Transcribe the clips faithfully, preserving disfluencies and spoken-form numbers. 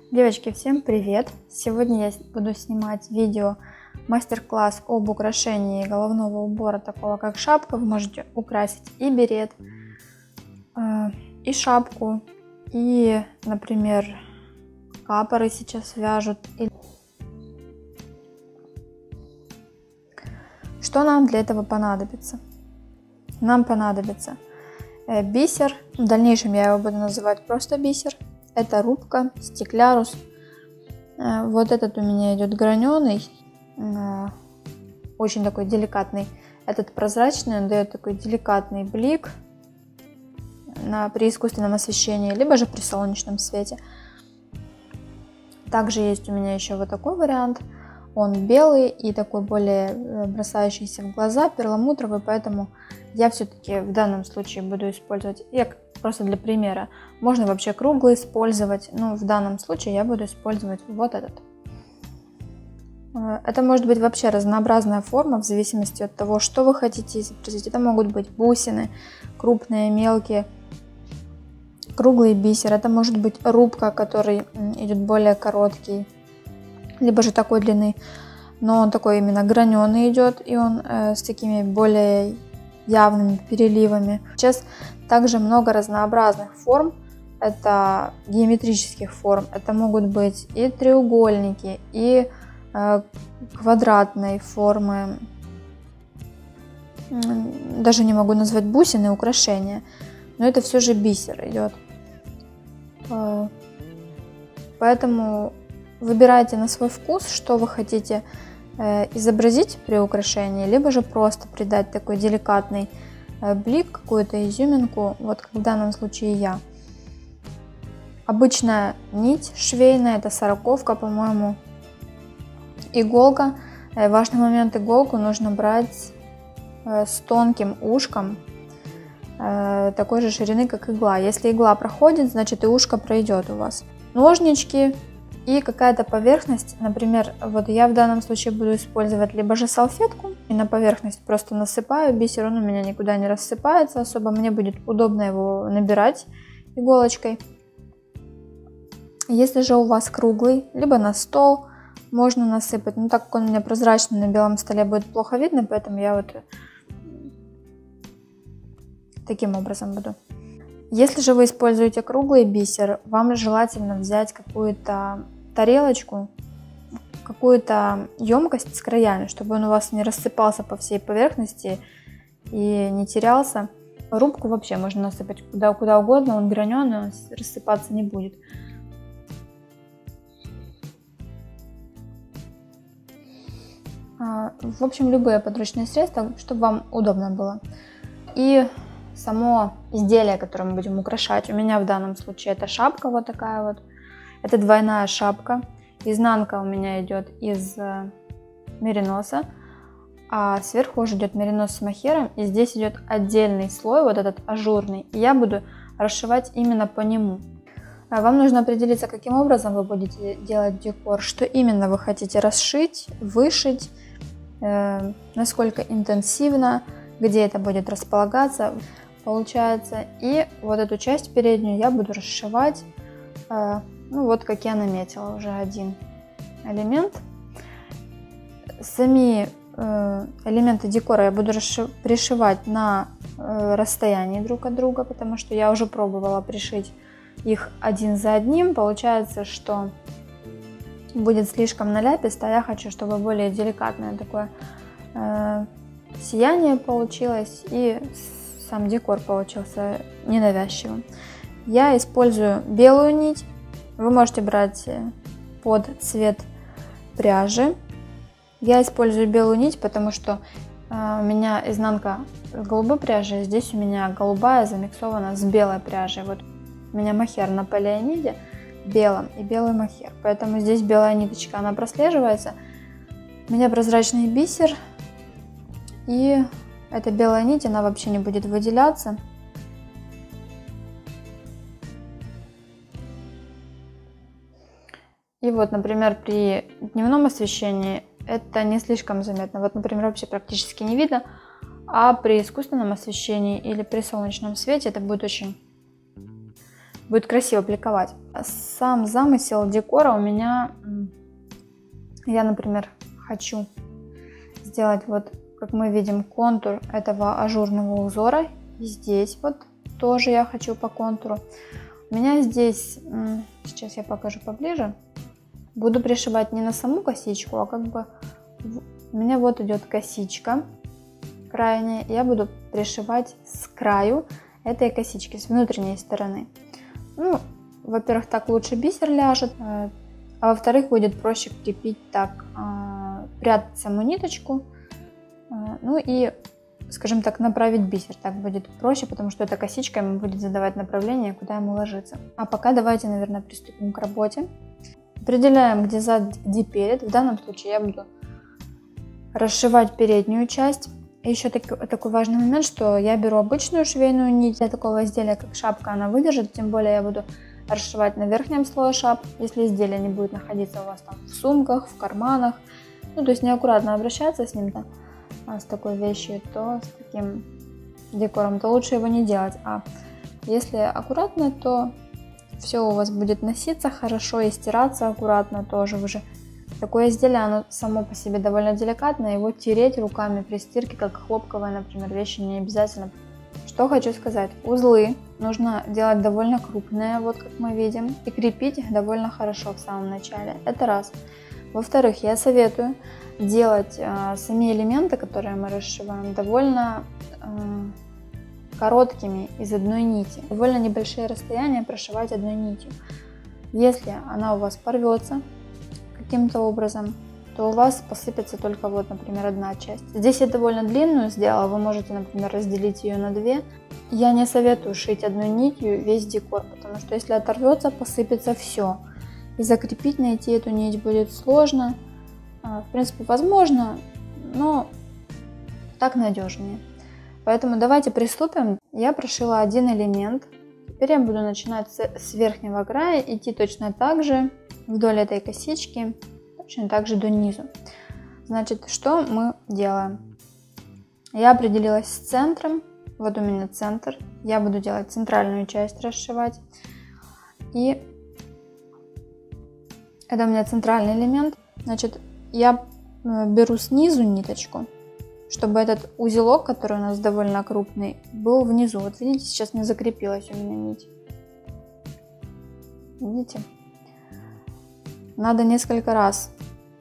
Девочки, всем привет! Сегодня я буду снимать видео мастер-класс об украшении головного убора, такого как шапка. Вы можете украсить и берет, и шапку, и, например, капоры сейчас вяжут. Что нам для этого понадобится? Нам понадобится бисер, в дальнейшем я его буду называть просто бисер. Это рубка, стеклярус. Вот этот у меня идет граненый, очень такой деликатный. Этот прозрачный, он дает такой деликатный блик на, при искусственном освещении, либо же при солнечном свете. Также есть у меня еще вот такой вариант. Он белый и такой более бросающийся в глаза, перламутровый, поэтому я все-таки в данном случае буду использовать, я просто для примера, можно вообще круглый использовать, но в данном случае я буду использовать вот этот. Это может быть вообще разнообразная форма в зависимости от того, что вы хотите изобразить. Это могут быть бусины, крупные, мелкие, круглый бисер, это может быть рубка, который идет более короткий, либо же такой длины, но он такой именно граненый идет, и он э, с такими более явными переливами. Сейчас также много разнообразных форм, это геометрических форм, это могут быть и треугольники, и э, квадратные формы, даже не могу назвать бусины, украшения, но это все же бисер идет. Э, поэтому выбирайте на свой вкус, что вы хотите э, изобразить при украшении, либо же просто придать такой деликатный э, блик, какую-то изюминку, вот как в данном случае я. Обычная нить швейная, это сороковка, по-моему, иголка. Э, важный момент: иголку нужно брать э, с тонким ушком, э, такой же ширины, как игла. Если игла проходит, значит и ушко пройдет у вас. Ножнички и какая-то поверхность, например, вот я в данном случае буду использовать либо же салфетку, и на поверхность просто насыпаю бисер, он у меня никуда не рассыпается особо, мне будет удобно его набирать иголочкой. Если же у вас круглый, либо на стол можно насыпать, но так как он у меня прозрачный, на белом столе будет плохо видно, поэтому я вот таким образом буду. Если же вы используете круглый бисер, вам желательно взять какую-то тарелочку, какую-то емкость с краями, чтобы он у вас не рассыпался по всей поверхности и не терялся. Рубку вообще можно насыпать куда, куда угодно, он граненый, он рассыпаться не будет. В общем, любые подручные средства, чтобы вам удобно было. И само изделие, которое мы будем украшать, у меня в данном случае это шапка вот такая вот. Это двойная шапка. Изнанка у меня идет из мериноса, а сверху уже идет меринос с мохером. И здесь идет отдельный слой, вот этот ажурный. И я буду расшивать именно по нему. Вам нужно определиться, каким образом вы будете делать декор, что именно вы хотите расшить, вышить, э, насколько интенсивно, где это будет располагаться. Получается, и вот эту часть переднюю я буду расшивать, э, ну вот как я наметила уже один элемент. Сами э, элементы декора я буду пришивать на э, расстоянии друг от друга, потому что я уже пробовала пришить их один за одним. Получается, что будет слишком наляписто, а я хочу, чтобы более деликатное такое э, сияние получилось, и сам декор получился ненавязчивым. Я использую белую нить. Вы можете брать под цвет пряжи. Я использую белую нить, потому что э, у меня изнанка голубой пряжи, здесь у меня голубая замиксована с белой пряжей. Вот у меня мохер на полиамиде белом и белый мохер, поэтому здесь белая ниточка, она прослеживается. У меня прозрачный бисер, и эта белая нить, она вообще не будет выделяться. И вот, например, при дневном освещении это не слишком заметно. Вот, например, вообще практически не видно. А при искусственном освещении или при солнечном свете это будет очень будет красиво бликовать. Сам замысел декора у меня, я, например, хочу сделать вот, как мы видим, контур этого ажурного узора. И здесь вот тоже я хочу по контуру. У меня здесь, сейчас я покажу поближе, буду пришивать не на саму косичку, а как бы у меня вот идет косичка крайняя. Я буду пришивать с краю этой косички, с внутренней стороны. Ну, во-первых, так лучше бисер ляжет, а во-вторых, будет проще крепить так, прятать саму ниточку, ну и, скажем так, направить бисер. Так будет проще, потому что эта косичка ему будет задавать направление, куда ему ложиться. А пока давайте, наверное, приступим к работе. Определяем, где зад, где перед. В данном случае я буду расшивать переднюю часть. И еще такой, такой важный момент, что я беру обычную швейную нить. Для такого изделия, как шапка, она выдержит. Тем более я буду расшивать на верхнем слое шапки, если изделие не будет находиться у вас там в сумках, в карманах. Ну, то есть неаккуратно обращаться с ним-то, с такой вещью, то с таким декором, то лучше его не делать. А если аккуратно, то все у вас будет носиться хорошо и стираться аккуратно тоже. Вы же такое изделие, оно само по себе довольно деликатное, его тереть руками при стирке, как хлопковые, например, вещи, не обязательно. Что хочу сказать, узлы нужно делать довольно крупные, вот как мы видим, и крепить их довольно хорошо в самом начале. Это раз. Во-вторых, я советую делать э, сами элементы, которые мы расшиваем, довольно э, короткими из одной нити. Довольно небольшие расстояния прошивать одной нитью. Если она у вас порвется каким-то образом, то у вас посыпется только вот, например, одна часть. Здесь я довольно длинную сделала, вы можете, например, разделить ее на две. Я не советую шить одной нитью весь декор, потому что если оторвется, посыпется все. И закрепить, найти эту нить будет сложно. В принципе, возможно, но так надежнее. Поэтому давайте приступим. Я прошила один элемент. Теперь я буду начинать с верхнего края, идти точно так же вдоль этой косички, точно так же до низу. Значит, что мы делаем? Я определилась с центром. Вот у меня центр. Я буду делать центральную часть, расшивать. И это у меня центральный элемент. Значит, я беру снизу ниточку, чтобы этот узелок, который у нас довольно крупный, был внизу. Вот видите, сейчас не закрепилась у меня нить. Видите? Надо несколько раз.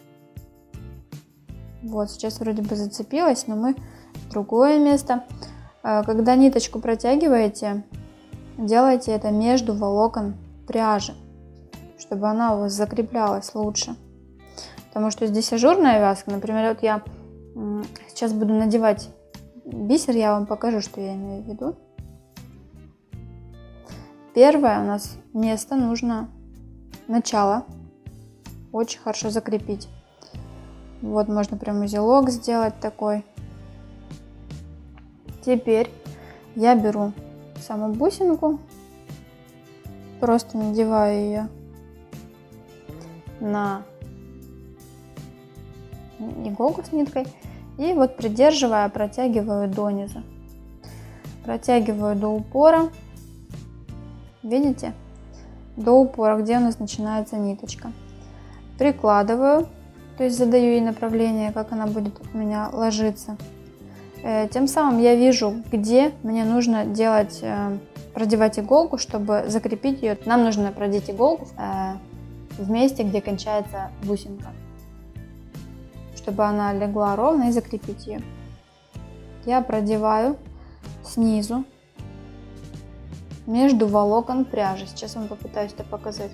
Вот, сейчас вроде бы зацепилась, но мы в другое место. Когда ниточку протягиваете, делайте это между волокон пряжи, чтобы она у вас закреплялась лучше. Потому что здесь ажурная вязка. Например, вот я сейчас буду надевать бисер, я вам покажу, что я имею в виду. Первое у нас место нужно начало очень хорошо закрепить. Вот можно прям узелок сделать такой. Теперь я беру саму бусинку, просто надеваю ее на иголку с ниткой и вот придерживая, протягиваю донизу. Протягиваю до упора. Видите? До упора, где у нас начинается ниточка. Прикладываю, то есть задаю ей направление, как она будет у меня ложиться. Тем самым я вижу, где мне нужно делать, продевать иголку, чтобы закрепить ее. Нам нужно продеть иголку в месте, где кончается бусинка, чтобы она легла ровно, и закрепить ее. Я продеваю снизу между волокон пряжи. Сейчас вам попытаюсь это показать.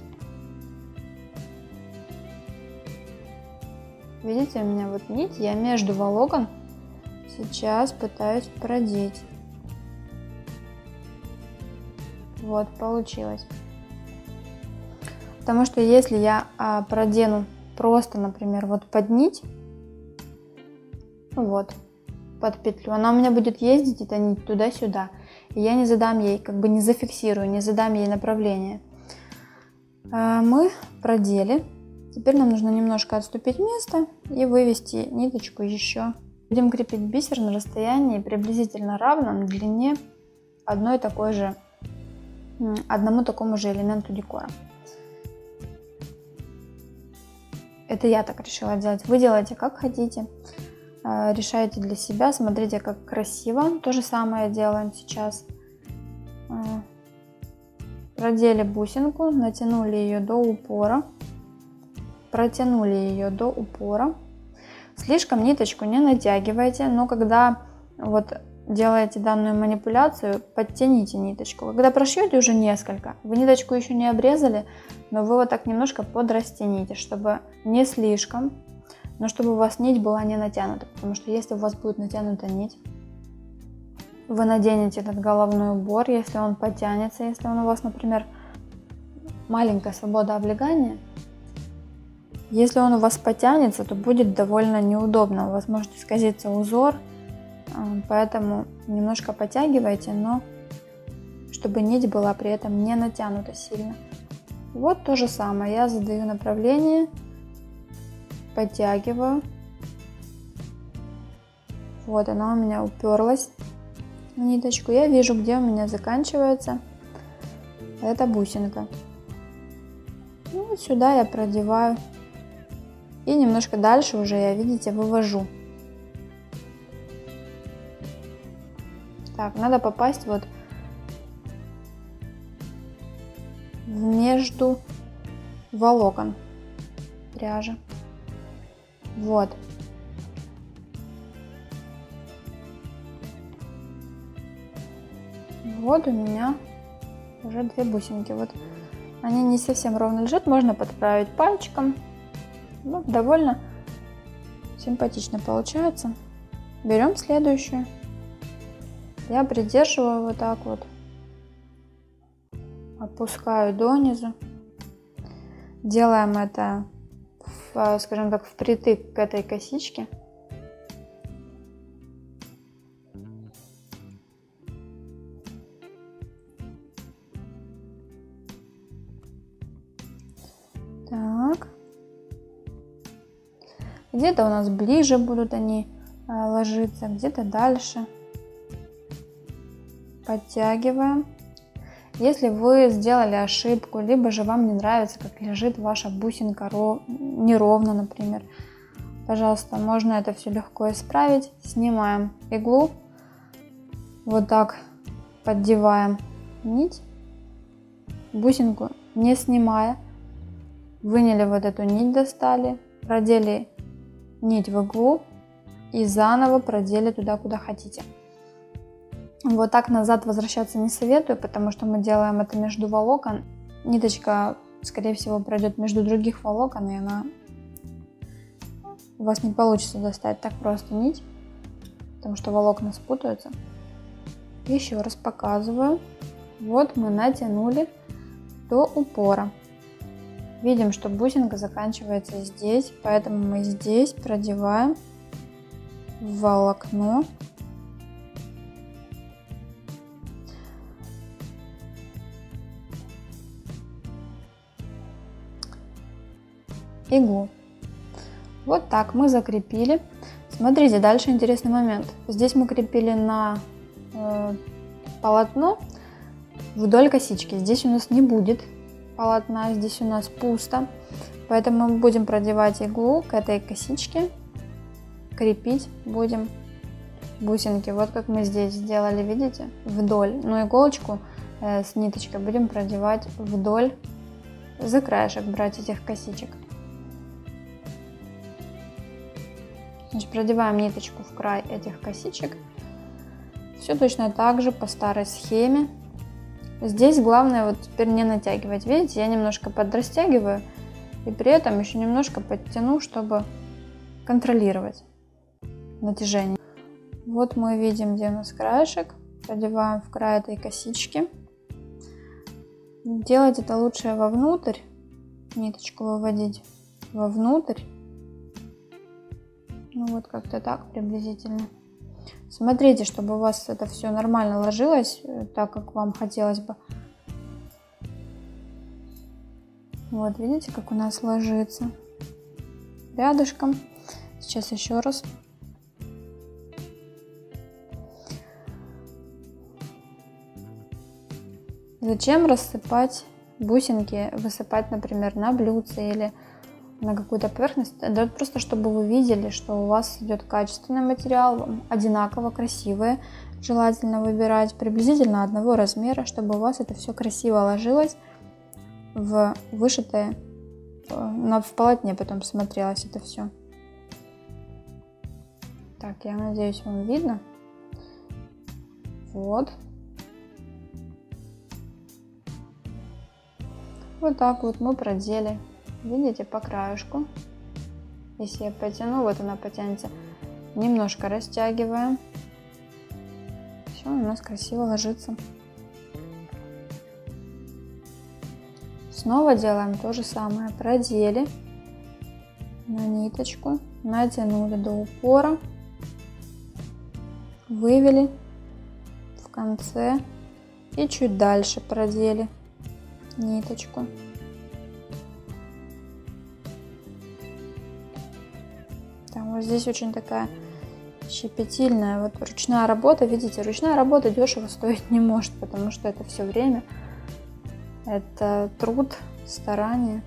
Видите, у меня вот нить, я между волокон сейчас пытаюсь продеть. Вот, получилось. Потому что если я а, продену просто, например, вот под нить, вот, под петлю, она у меня будет ездить, эта нить, туда-сюда. И я не задам ей, как бы не зафиксирую, не задам ей направление. А, мы продели. Теперь нам нужно немножко отступить место и вывести ниточку еще. Будем крепить бисер на расстоянии приблизительно равном длине одной такой же одному такому же элементу декора. Это я так решила делать. Вы делаете как хотите, решайте для себя, смотрите, как красиво. То же самое делаем сейчас. Продели бусинку, натянули ее до упора, протянули ее до упора. Слишком ниточку не натягивайте, но когда вот делаете данную манипуляцию, подтяните ниточку. Когда прошьете уже несколько, вы ниточку еще не обрезали, но вы вот так немножко подрастяните, чтобы не слишком, но чтобы у вас нить была не натянута, потому что если у вас будет натянута нить, вы наденете этот головной убор, если он потянется, если он у вас, например, маленькая свобода облегания, если он у вас потянется, то будет довольно неудобно, у вас может исказиться узор, поэтому немножко подтягивайте, но чтобы нить была при этом не натянута сильно. Вот то же самое, я задаю направление, подтягиваю, вот она у меня уперлась в ниточку, я вижу, где у меня заканчивается эта бусинка. Ну, вот сюда я продеваю и немножко дальше уже я, видите, вывожу. Так, надо попасть вот между волокон пряжи. Вот. Вот у меня уже две бусинки. Вот они не совсем ровно лежат, можно подправить пальчиком. Ну, довольно симпатично получается. Берем следующую. Я придерживаю вот так вот, опускаю донизу. Делаем это, в, скажем так, впритык к этой косичке. Так. Где-то у нас ближе будут они ложиться, где-то дальше. Подтягиваем. Если вы сделали ошибку, либо же вам не нравится, как лежит ваша бусинка неровно, например, пожалуйста, можно это все легко исправить. Снимаем иглу, вот так поддеваем нить, бусинку не снимая, выняли вот эту нить, достали, продели нить в иглу и заново продели туда, куда хотите. Вот так назад возвращаться не советую, потому что мы делаем это между волокон. Ниточка, скорее всего, пройдет между других волокон, и она у вас не получится достать так просто нить, потому что волокна спутаются. Еще раз показываю. Вот мы натянули до упора. Видим, что бусинка заканчивается здесь, поэтому мы здесь продеваем в волокно. Иглу. Вот так мы закрепили. Смотрите, дальше интересный момент. Здесь мы крепили на э, полотно вдоль косички. Здесь у нас не будет полотна, здесь у нас пусто. Поэтому мы будем продевать иглу к этой косичке, крепить будем бусинки. Вот как мы здесь сделали, видите, вдоль. Но иголочку э, с ниточкой будем продевать вдоль, за краешек брать этих косичек. Значит, продеваем ниточку в край этих косичек. Все точно так же по старой схеме. Здесь главное вот теперь не натягивать. Видите, я немножко подрастягиваю и при этом еще немножко подтяну, чтобы контролировать натяжение. Вот мы видим, где у нас краешек. Продеваем в край этой косички. Делать это лучше вовнутрь. Ниточку выводить вовнутрь. Ну вот как-то так приблизительно. Смотрите, чтобы у вас это все нормально ложилось, так как вам хотелось бы. Вот видите, как у нас ложится рядышком. Сейчас еще раз. Зачем рассыпать бусинки, высыпать, например, на блюдце или на какую-то поверхность? Да просто чтобы вы видели, что у вас идет качественный материал, одинаково красивые. Желательно выбирать приблизительно одного размера, чтобы у вас это все красиво ложилось в вышитое, на, в полотне потом смотрелось это все. Так, я надеюсь, вам видно. Вот. Вот так вот мы продели. Видите, по краешку. Если я потяну, вот она потянется. Немножко растягиваем. Все, у нас красиво ложится. Снова делаем то же самое. Продели на ниточку, натянули до упора, вывели в конце и чуть дальше продели ниточку. Там вот здесь очень такая щепетильная, вот ручная работа, видите, ручная работа дешево стоить не может, потому что это все время, это труд, старание,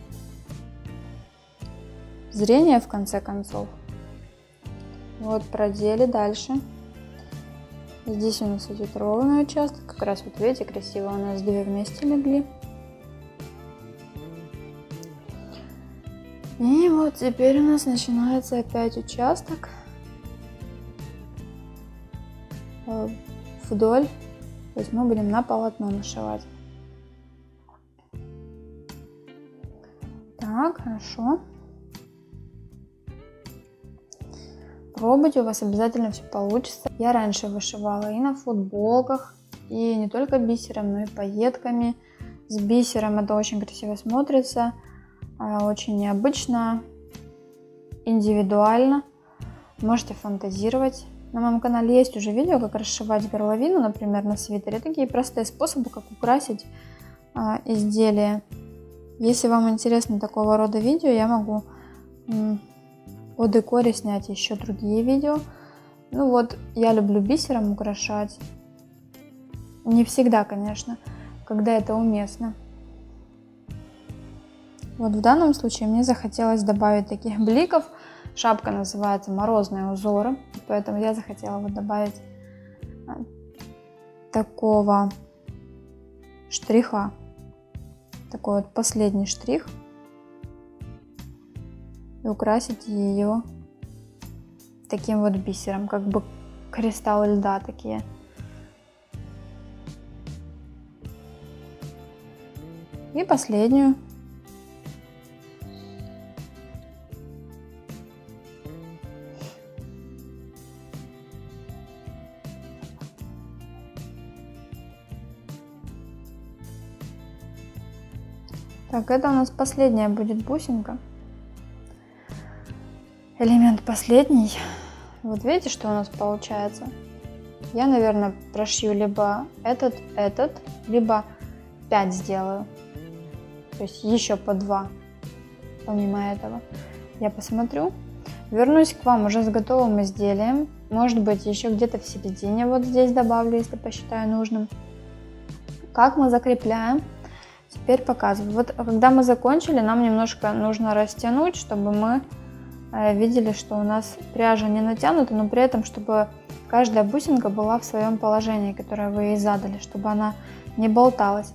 зрение в конце концов. Вот продели дальше. Здесь у нас идет ровный участок, как раз вот видите, красиво у нас две вместе легли. И вот теперь у нас начинается опять участок вдоль, то есть мы будем на полотно нашивать. Так, хорошо. Пробуйте, у вас обязательно все получится. Я раньше вышивала и на футболках, и не только бисером, но и пайетками. С бисером это очень красиво смотрится, очень необычно, индивидуально. Можете фантазировать. На моем канале есть уже видео, как расшивать горловину, например, на свитере. Такие простые способы, как украсить а, изделие. Если вам интересно такого рода видео, я могу м, о декоре снять еще другие видео. Ну вот, я люблю бисером украшать. Не всегда, конечно, когда это уместно. Вот в данном случае мне захотелось добавить таких бликов. Шапка называется «Морозные узоры», поэтому я захотела вот добавить такого штриха, такой вот последний штрих, и украсить ее таким вот бисером, как бы кристаллы льда такие. И последнюю. Так, это у нас последняя будет бусинка. Элемент последний. Вот видите, что у нас получается? Я, наверное, прошью либо этот, этот, либо пять сделаю. То есть еще по два. Помимо этого. Я посмотрю. Вернусь к вам уже с готовым изделием. Может быть, еще где-то в середине вот здесь добавлю, если посчитаю нужным. Как мы закрепляем? Теперь показываю. Вот когда мы закончили, нам немножко нужно растянуть, чтобы мы видели, что у нас пряжа не натянута, но при этом, чтобы каждая бусинка была в своем положении, которое вы ей задали, чтобы она не болталась.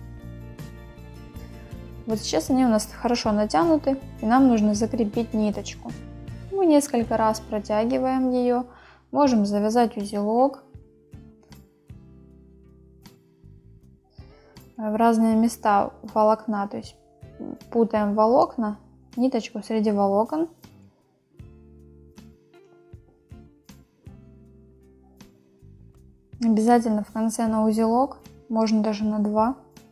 Вот сейчас они у нас хорошо натянуты, и нам нужно закрепить ниточку. Мы несколько раз протягиваем ее, можем завязать узелок в разные места волокна, то есть путаем волокна, ниточку среди волокон. Обязательно в конце на узелок, можно даже на два.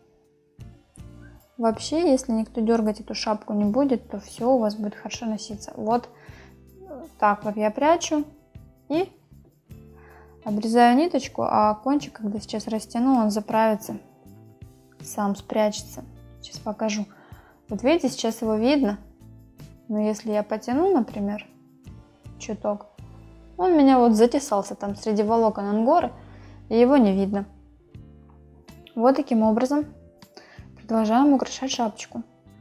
Вообще, если никто дергать эту шапку не будет, то все у вас будет хорошо носиться. Вот так вот я прячу и обрезаю ниточку, а кончик, когда сейчас растяну, он заправится, сам спрячется. Сейчас покажу. Вот видите, сейчас его видно, но если я потяну, например, чуток, он у меня вот затесался там среди волокон ангоры, и его не видно. Вот таким образом продолжаем украшать шапочку.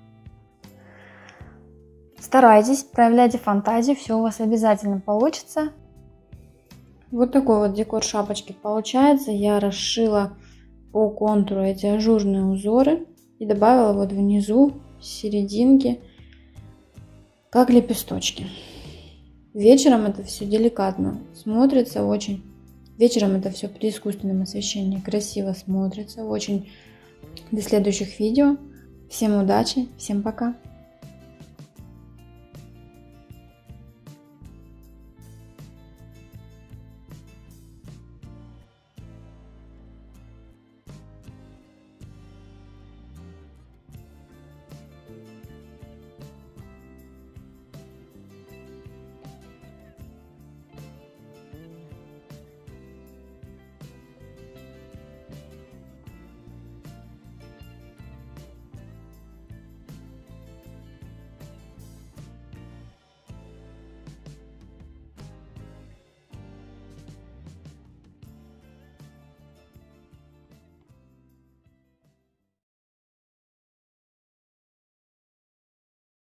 Старайтесь, проявляйте фантазию, все у вас обязательно получится. Вот такой вот декор шапочки получается. Я расшила по контуру эти ажурные узоры и добавила вот внизу, в серединке, как лепесточки. Вечером это все деликатно смотрится очень. Вечером это все при искусственном освещении красиво смотрится очень. До следующих видео. Всем удачи, всем пока.